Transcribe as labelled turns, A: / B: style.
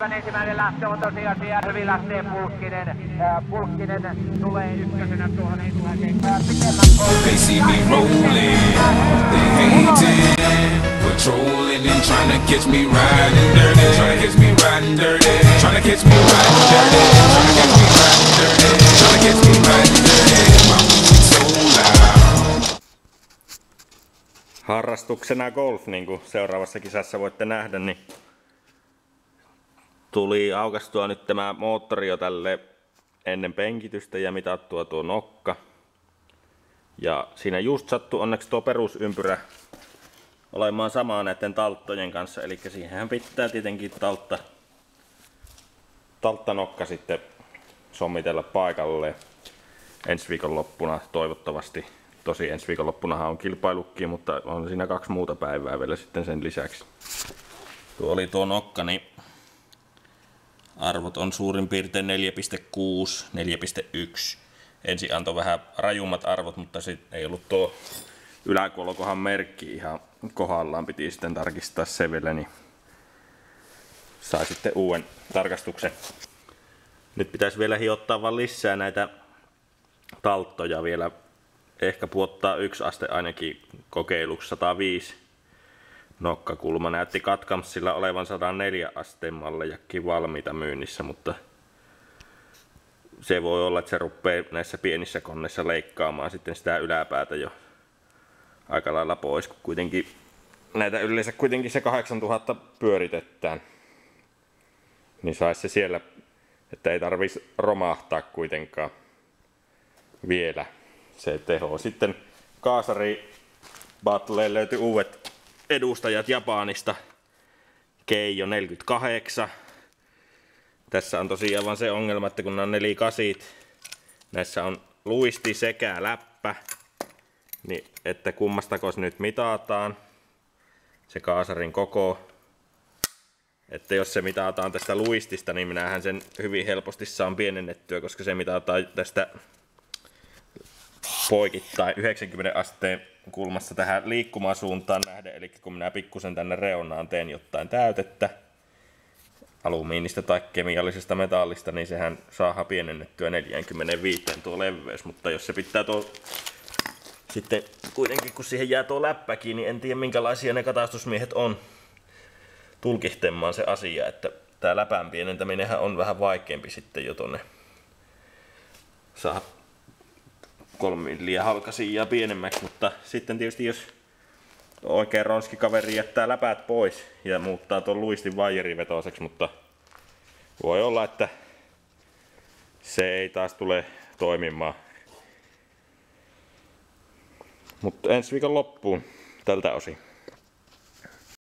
A: Ensimmäinen lähtö on tosiasia, hyvin lähtee Pulkkinen tulee ykkösenä tuohon ensimmäiseen.
B: They see me rolling, they hating, patrolling and trying to catch me riding dirty, trying to catch me riding dirty, trying to catch me riding dirty, trying to catch me riding dirty, trying to catch me riding dirty. My music so loud.
C: Harrastuksena golf, niin kuin seuraavassa kisassa voitte nähdä, niin tuli aukastua nyt tämä moottori jo tälle ennen penkitystä ja mitattua tuo nokka. Ja siinä just sattui onneksi tuo perusympyrä olemaan samaa näiden talttojen kanssa, eli siihenhän pitää tietenkin talttanokka sitten sommitella paikalleen ensi viikonloppuna toivottavasti. Tosi ensi viikonloppunahan on kilpailukin, mutta on siinä 2 muuta päivää vielä sitten sen lisäksi. Tuo oli tuo nokka, niin arvot on suurin piirtein 4,6, 4,1. Ensin antoi vähän rajummat arvot, mutta sitten ei ollut tuo yläkolkohan merkki ihan kohdallaan. Piti sitten tarkistaa se vielä, niin sai sitten uuden tarkastuksen. Nyt pitäisi vielä hiottaa vaan lisää näitä talttoja vielä. Ehkä puottaa 1 aste ainakin kokeiluksi 105. Nokkakulma näytti Katkamsilla olevan 104 asteen mallejakin valmiita myynnissä, mutta se voi olla, että se rupeaa näissä pienissä koneissa leikkaamaan sitten sitä yläpäätä jo aika lailla pois, kun kuitenkin näitä yleensä kuitenkin se 8000 pyöritetään. Niin saisi se siellä, että ei tarvitsisi romahtaa kuitenkaan vielä se teho. Sitten Kaasari Battleen löytyi uudet edustajat Japanista. Keijo 48. Tässä on tosiaan vaan se ongelma, että kun nämä on 48, näissä on luisti sekä läppä, niin että kummastako nyt mitataan se kaasarin koko. Että jos se mitataan tästä luistista, niin minähän sen hyvin helposti saan pienennettyä, koska se mitataan tästä poikittain 90 asteen kulmassa tähän liikkumasuuntaan nähden. Eli kun minä pikkusen tänne reunaan teen jotain täytettä alumiinista tai kemiallisesta metallista, niin sehän saa pienennettyä 45 tuo leveys. Mutta jos se pitää tuo sitten kuitenkin, kun siihen jää tuo läppäkin, niin en tiedä minkälaisia ne katastusmiehet on tulkihtemmaan se asia, että tää läpän pienentäminenhän on vähän vaikeampi sitten jo tonne saa 3 milliä halkasia pienemmäksi, mutta sitten tietysti jos oikein ronski kaveri jättää läpät pois ja muuttaa tuon luistin vaijerivetoiseksi, mutta voi olla, että se ei taas tule toimimaan. Mutta ensi viikon loppuun tältä osin.